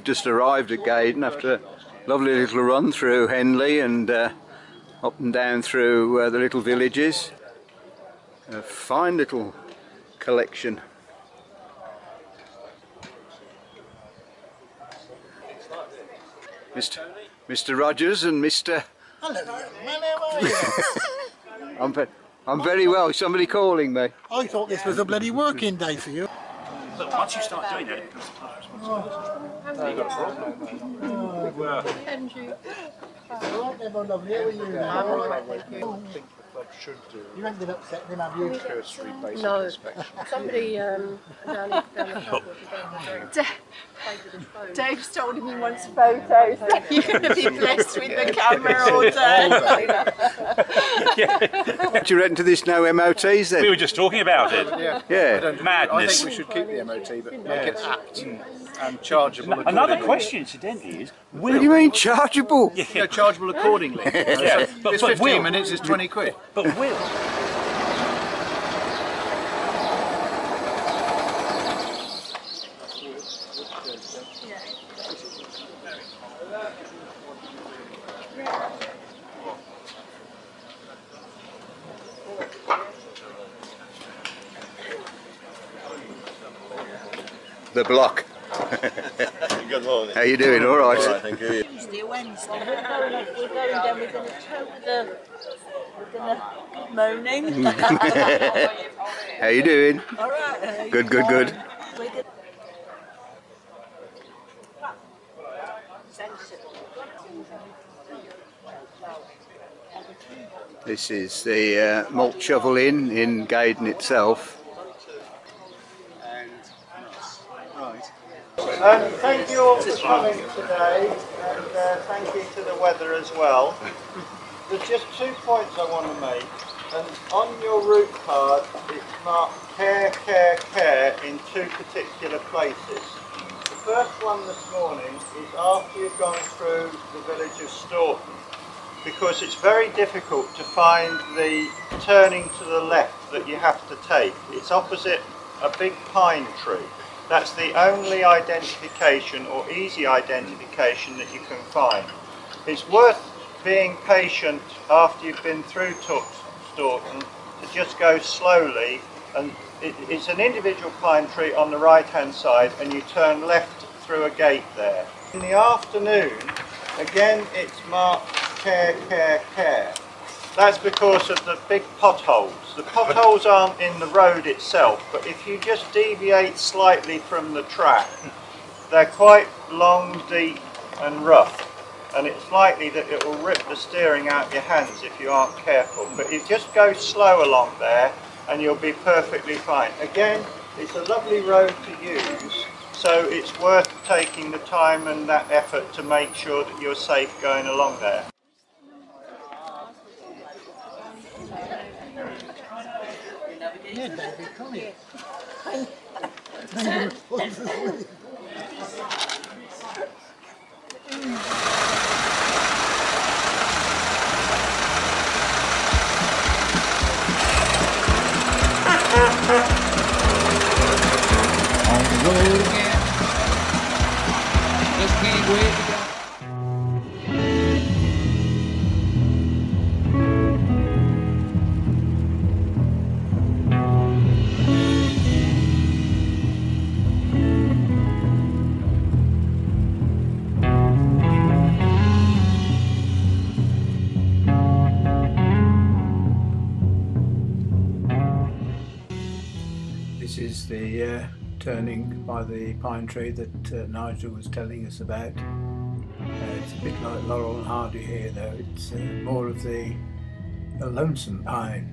just arrived at Gaydon after a lovely little run through Henley and up and down through the little villages. A fine little collection. Mr. Rogers and Mr. Hello, man, how are you? I'm very well. Somebody calling me. I thought this was a bloody working day for you. But once you start doing that, it becomes a part of responsibility. You've got a problem. Andrew. Alright then, my lovely, how are you now? Should do You ended up setting him, have you? cursory basic No, inspection. somebody down the pub Dave's told him he wants photos. You're going to be blessed with the camera all day. What do you reckon to this no MOTs then? We were just talking about it. Yeah. I Madness. think we should keep the MOT, but make it apt and chargeable accordingly. Another question, incidentally, is What do you mean chargeable? Yeah, chargeable accordingly. Yeah, but It's 15 will. minutes, it's 20 quid. But will. The block. Good morning. How you doing? All right. All right, thank you. Tuesday, Wednesday. We're going down, we're going to tow the moaning. How you doing? All right. Good, good, good. We're good. This is the malt shovel in Gaydon itself. Thank you all for coming today, and thank you to the weather as well. There's just 2 points I want to make, and on your route card it's marked care, care, care in 2 particular places. The first one this morning is after you've gone through the village of Staunton, because it's very difficult to find the turning to the left that you have to take. It's opposite a big pine tree. That's the only identification or easy identification that you can find. It's worth being patient after you've been through Staunton to just go slowly, and it's an individual pine tree on the right hand side, and you turn left through a gate there. In the afternoon, again it's marked care, care, care. That's because of the big potholes. The potholes aren't in the road itself, but if you just deviate slightly from the track, they're quite long, deep and rough, and it's likely that it will rip the steering out your hands if you aren't careful. But you just go slow along there and you'll be perfectly fine. Again, it's a lovely road to use, so it's worth taking the time and that effort to make sure that you're safe going along there. Yeah, David, come here. On the road again. Just can't wait to go. This is the turning by the pine tree that Nigel was telling us about. It's a bit like Laurel and Hardy here though, it's more of the lonesome pine.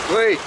Wait.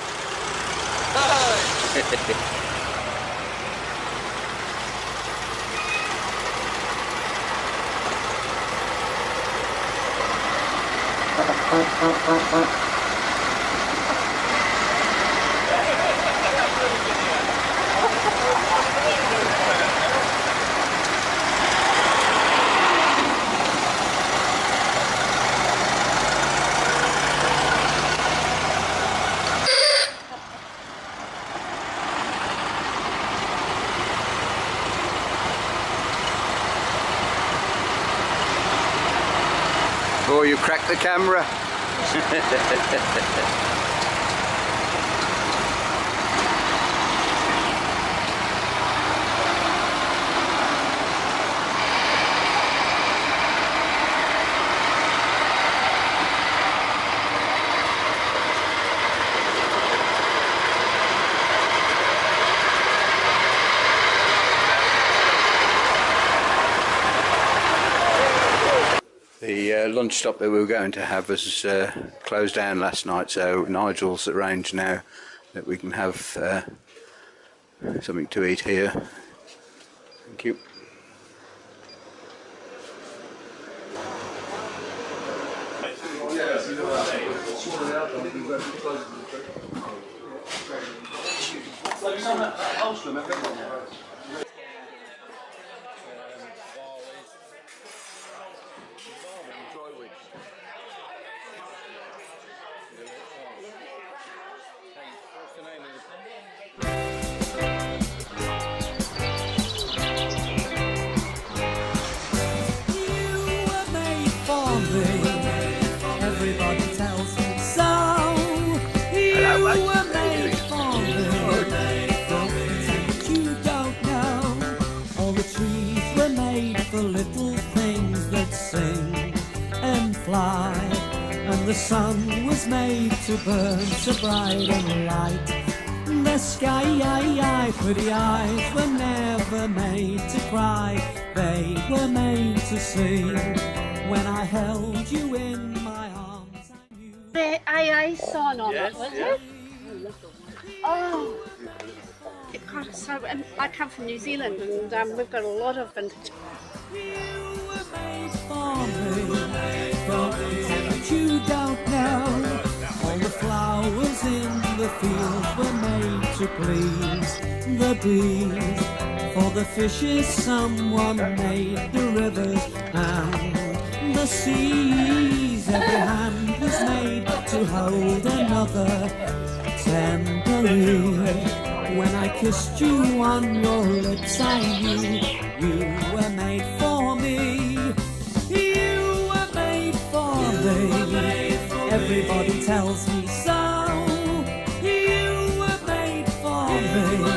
Oh, you cracked the camera. The lunch stop that we were going to have was closed down last night, so Nigel's arranged now that we can have something to eat here. Thank you. Everybody tells me so. You were made for me. Don't pretend you don't know. All the trees were made for little things that sing and fly, and the sun was made to burn so bright and light. The sky, pretty eyes were never made to cry. They were made to sing. When I held you in my arms, I knew... The AA sign on it, was it? Oh, God, so I come from New Zealand, and we've got a lot of vintage. You were made for me, don't pretend you don't know. All the flowers in the field were made to please the bees. For the fishes someone made the rivers and the seas. Every hand was made to hold another tenderly. When I kissed you on your lips, I knew you were made for me. You were made for me. Everybody tells me so. You were made for me.